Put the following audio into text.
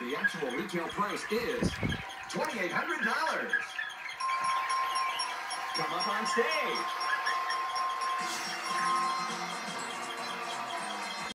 the actual retail price is $2,800. Come up on stage.